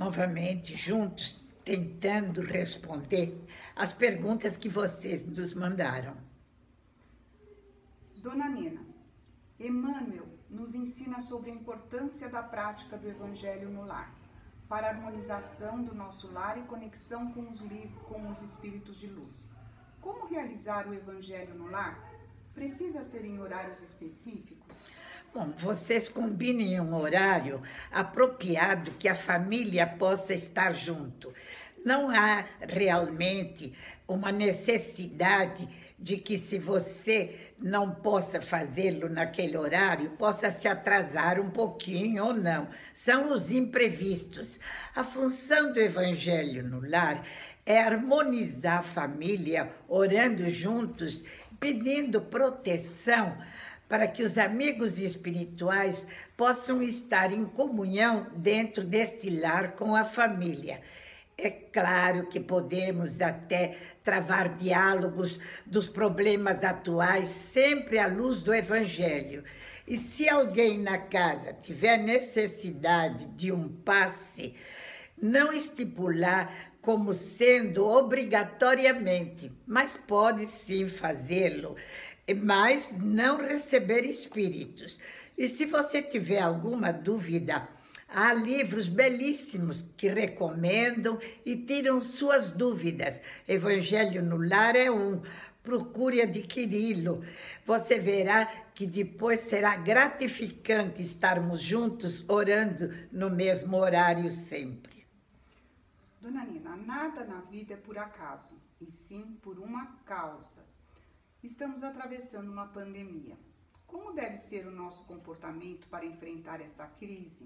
novamente juntos, tentando responder as perguntas que vocês nos mandaram. Dona Nena, Emmanuel nos ensina sobre a importância da prática do Evangelho no lar, para a harmonização do nosso lar e conexão com os espíritos de luz. Como realizar o Evangelho no lar? Precisa ser em horários específicos? Bom, vocês combinem um horário apropriado que a família possa estar junto. Não há realmente uma necessidade de que, se você não possa fazê-lo naquele horário, possa se atrasar um pouquinho ou não. São os imprevistos. A função do Evangelho no lar é harmonizar a família, orando juntos, pedindo proteção para que os amigos espirituais possam estar em comunhão dentro deste lar com a família. É claro que podemos até travar diálogos dos problemas atuais, sempre à luz do Evangelho. E se alguém na casa tiver necessidade de um passe, não estipular como sendo obrigatoriamente, mas pode sim fazê-lo, mas não receber espíritos. E se você tiver alguma dúvida, há livros belíssimos que recomendam e tiram suas dúvidas. Evangelho no Lar é um. Procure adquiri-lo. Você verá que depois será gratificante estarmos juntos orando no mesmo horário sempre. Dona Nina, nada na vida é por acaso, e sim por uma causa. Estamos atravessando uma pandemia. Como deve ser o nosso comportamento para enfrentar esta crise?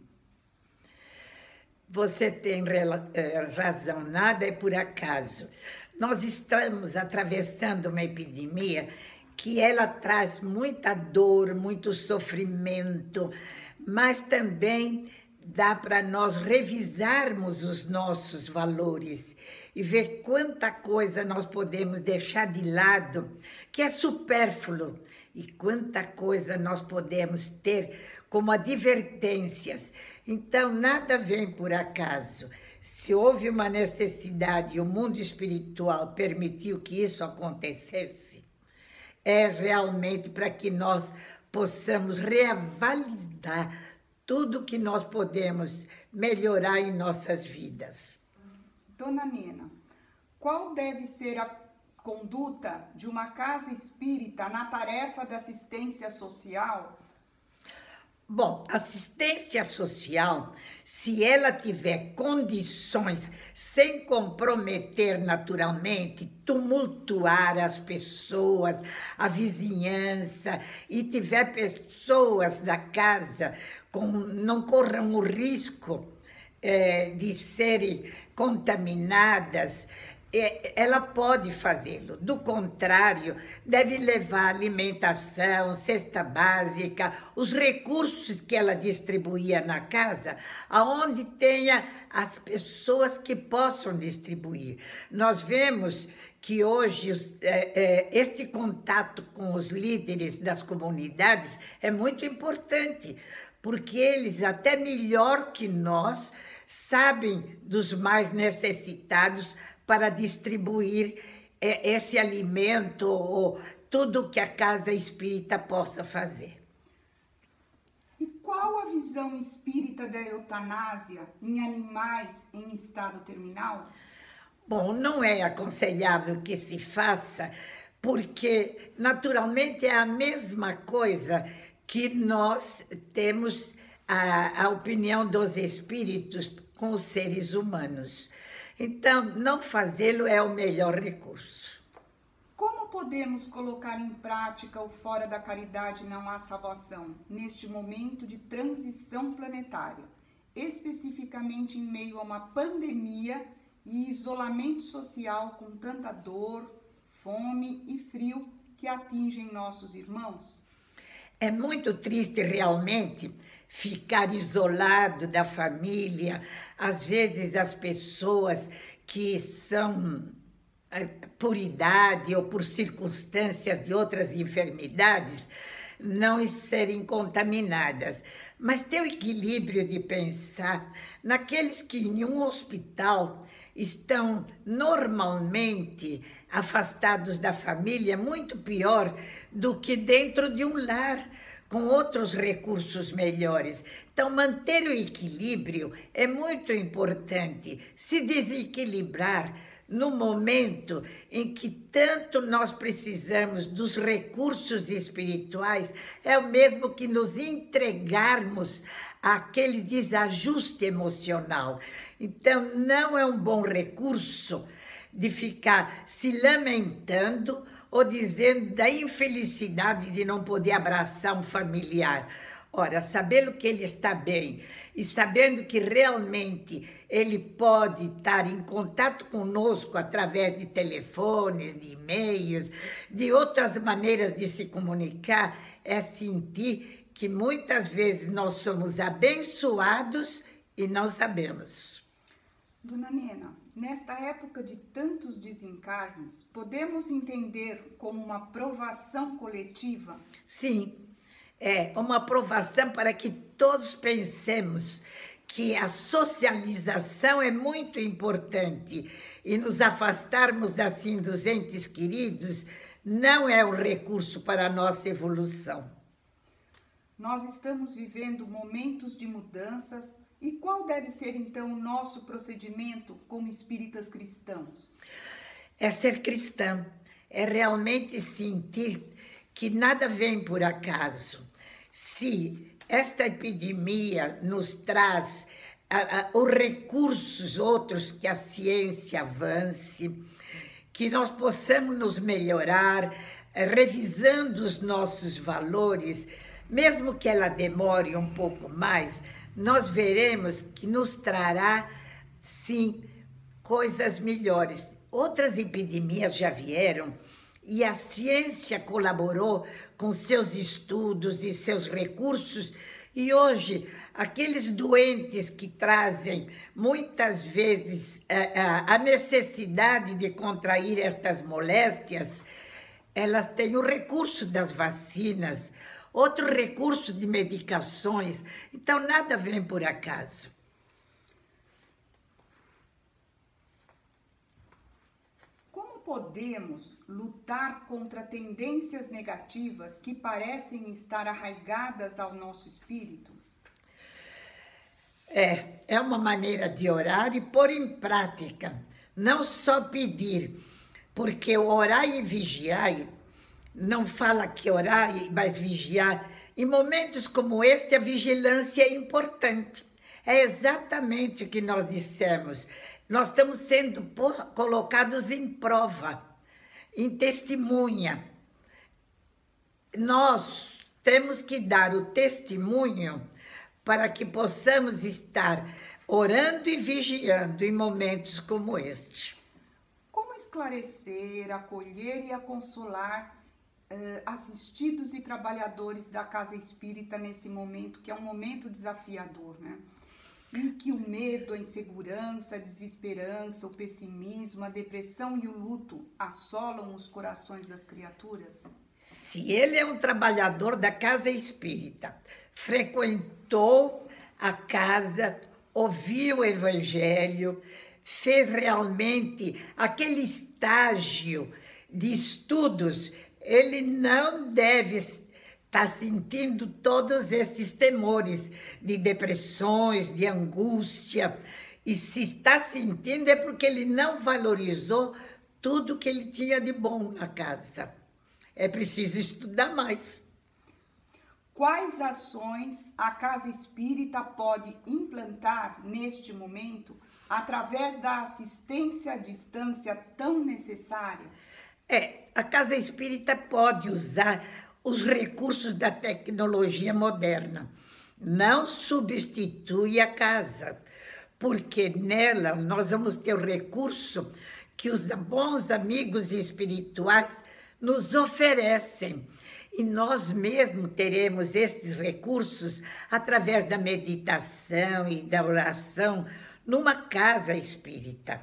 Você tem razão, nada é por acaso. Nós estamos atravessando uma epidemia que ela traz muita dor, muito sofrimento, mas também dá para nós revisarmos os nossos valores e ver quanta coisa nós podemos deixar de lado, que é supérfluo, e quanta coisa nós podemos ter como advertências. Então, nada vem por acaso. Se houve uma necessidade e o mundo espiritual permitiu que isso acontecesse, é realmente para que nós possamos reavaliar tudo que nós podemos melhorar em nossas vidas. Dona Nena, qual deve ser a conduta de uma casa espírita na tarefa da assistência social? Bom, assistência social, se ela tiver condições, sem comprometer naturalmente, tumultuar as pessoas, a vizinhança, e tiver pessoas da casa não corram o risco de serem contaminadas, ela pode fazê-lo. Do contrário, deve levar alimentação, cesta básica, os recursos que ela distribuía na casa, aonde tenha as pessoas que possam distribuir. Nós vemos que hoje este contato com os líderes das comunidades é muito importante, porque eles, até melhor que nós, sabem dos mais necessitados para distribuir esse alimento ou tudo que a casa espírita possa fazer. E qual a visão espírita da eutanásia em animais em estado terminal? Bom, não é aconselhável que se faça, porque naturalmente é a mesma coisa que nós temos a opinião dos espíritos com os seres humanos. Então, não fazê-lo é o melhor recurso. Como podemos colocar em prática o fora da caridade não há salvação, neste momento de transição planetária, especificamente em meio a uma pandemia e isolamento social com tanta dor, fome e frio que atingem nossos irmãos? É muito triste realmente ficar isolado da família. Às vezes as pessoas que são por idade ou por circunstâncias de outras enfermidades não serem contaminadas. mas ter o equilíbrio de pensar naqueles que em um hospital estão normalmente afastados da família, muito pior do que dentro de um lar, com outros recursos melhores. Então, manter o equilíbrio é muito importante. Se desequilibrar no momento em que tanto nós precisamos dos recursos espirituais, é o mesmo que nos entregarmos àquele desajuste emocional. Então, não é um bom recurso de ficar se lamentando ou dizendo da infelicidade de não poder abraçar um familiar. Ora, sabendo que ele está bem e sabendo que realmente ele pode estar em contato conosco através de telefones, de e-mails, de outras maneiras de se comunicar, é sentir que muitas vezes nós somos abençoados e não sabemos. Dona Nena, nesta época de tantos desencarnes, podemos entender como uma provação coletiva? Sim, é uma provação para que todos pensemos que a socialização é muito importante e nos afastarmos assim dos entes queridos não é um recurso para a nossa evolução. Nós estamos vivendo momentos de mudanças. E qual deve ser, então, o nosso procedimento como espíritas cristãos? É ser cristã, é realmente sentir que nada vem por acaso. Se esta epidemia nos traz os recursos outros que a ciência avance, que nós possamos nos melhorar, revisando os nossos valores, mesmo que ela demore um pouco mais, nós veremos que nos trará, sim, coisas melhores. Outras epidemias já vieram e a ciência colaborou com seus estudos e seus recursos. E hoje, aqueles doentes que trazem muitas vezes a necessidade de contrair estas moléstias, elas têm o recurso das vacinas, outro recurso de medicações. Então, nada vem por acaso. Como podemos lutar contra tendências negativas que parecem estar arraigadas ao nosso espírito? É uma maneira de orar e pôr em prática. Não só pedir, porque o orar e vigiar não fala que orar, mas vigiar. Em momentos como este, a vigilância é importante. É exatamente o que nós dissemos. Nós estamos sendo colocados em prova, em testemunha. Nós temos que dar o testemunho para que possamos estar orando e vigiando em momentos como este. Como esclarecer, acolher e consolar assistidos e trabalhadores da casa espírita nesse momento, que é um momento desafiador, né? E que o medo, a insegurança, a desesperança, o pessimismo, a depressão e o luto assolam os corações das criaturas? Se ele é um trabalhador da casa espírita, frequentou a casa, ouviu o evangelho, fez realmente aquele estágio de estudos, ele não deve estar sentindo todos esses temores de depressões, de angústia. E se está sentindo é porque ele não valorizou tudo que ele tinha de bom na casa. É preciso estudar mais. Quais ações a casa espírita pode implantar neste momento através da assistência à distância tão necessária? A casa espírita pode usar os recursos da tecnologia moderna. Não substitui a casa, porque nela nós vamos ter o recurso que os bons amigos espirituais nos oferecem. E nós mesmos teremos esses recursos através da meditação e da oração numa casa espírita.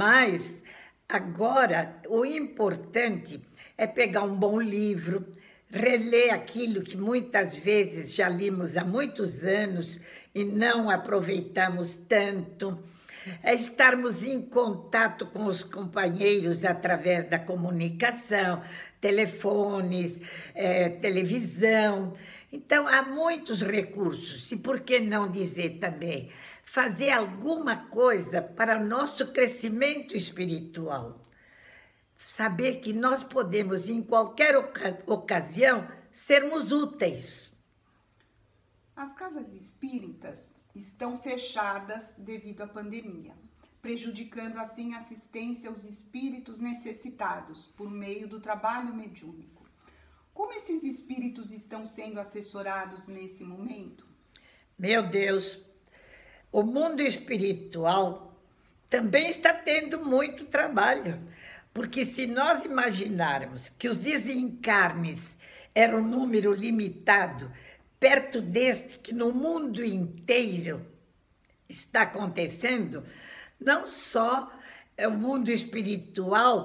Mas agora o importante é pegar um bom livro, reler aquilo que muitas vezes já limos há muitos anos e não aproveitamos tanto, é estarmos em contato com os companheiros através da comunicação, telefones, televisão. Então, há muitos recursos. E por que não dizer também, fazer alguma coisa para o nosso crescimento espiritual? Saber que nós podemos, em qualquer ocasião, sermos úteis. As casas espíritas estão fechadas devido à pandemia, prejudicando assim a assistência aos espíritos necessitados por meio do trabalho mediúnico. Como esses espíritos estão sendo assessorados nesse momento? Meu Deus, o mundo espiritual também está tendo muito trabalho, porque se nós imaginarmos que os desencarnes eram um número limitado, perto deste que no mundo inteiro está acontecendo, não só o mundo espiritual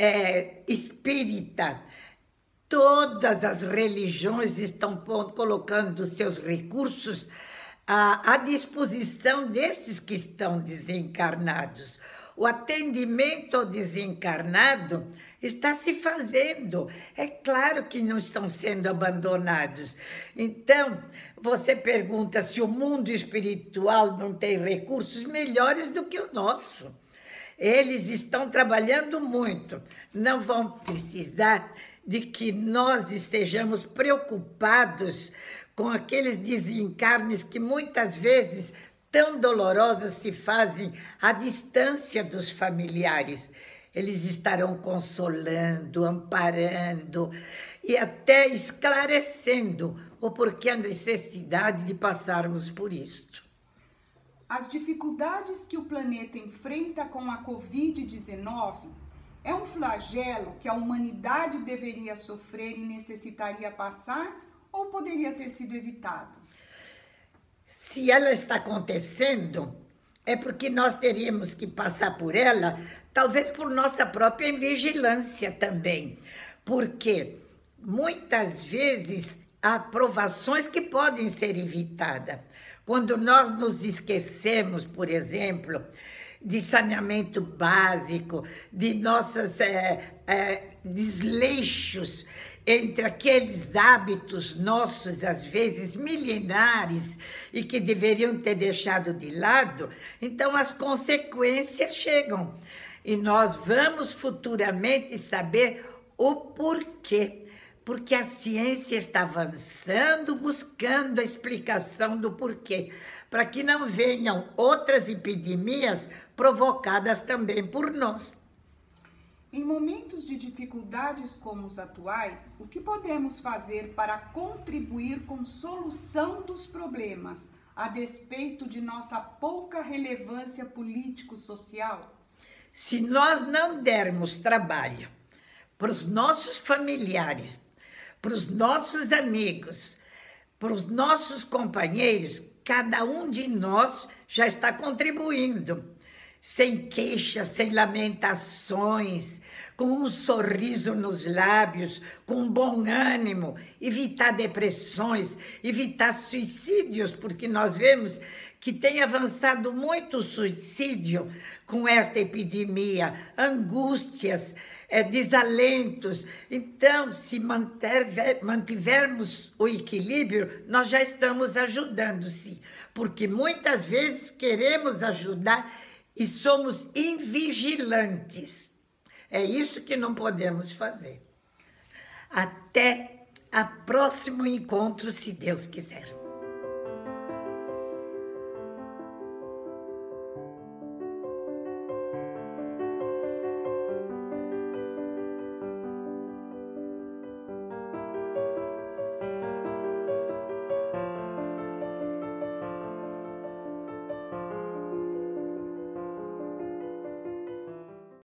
espírita, todas as religiões estão colocando seus recursos à disposição destes que estão desencarnados. O atendimento ao desencarnado está se fazendo. É claro que não estão sendo abandonados. Então, você pergunta se o mundo espiritual não tem recursos melhores do que o nosso. Eles estão trabalhando muito. Não vão precisar de que nós estejamos preocupados com aqueles desencarnes que muitas vezes tão dolorosos se fazem à distância dos familiares. Eles estarão consolando, amparando e até esclarecendo o porquê a necessidade de passarmos por isto. As dificuldades que o planeta enfrenta com a Covid-19 é um flagelo que a humanidade deveria sofrer e necessitaria passar ou poderia ter sido evitado? Se ela está acontecendo, é porque nós teríamos que passar por ela, talvez por nossa própria invigilância também. Porque muitas vezes há provações que podem ser evitadas. Quando nós nos esquecemos, por exemplo, de saneamento básico, de nossos desleixos entre aqueles hábitos nossos, às vezes milenares, e que deveriam ter deixado de lado, então as consequências chegam. E nós vamos futuramente saber o porquê. Porque a ciência está avançando, buscando a explicação do porquê, para que não venham outras epidemias provocadas também por nós. Em momentos de dificuldades como os atuais, o que podemos fazer para contribuir com a solução dos problemas, a despeito de nossa pouca relevância político-social? Se nós não dermos trabalho para os nossos familiares, para os nossos amigos, para os nossos companheiros, cada um de nós já está contribuindo, sem queixas, sem lamentações, com um sorriso nos lábios, com bom ânimo, evitar depressões, evitar suicídios, porque nós vemos que tem avançado muito o suicídio com esta epidemia, angústias, desalentos. Então, se mantivermos o equilíbrio, nós já estamos ajudando, sim, porque muitas vezes queremos ajudar e somos invigilantes. É isso que não podemos fazer. Até o próximo encontro, se Deus quiser.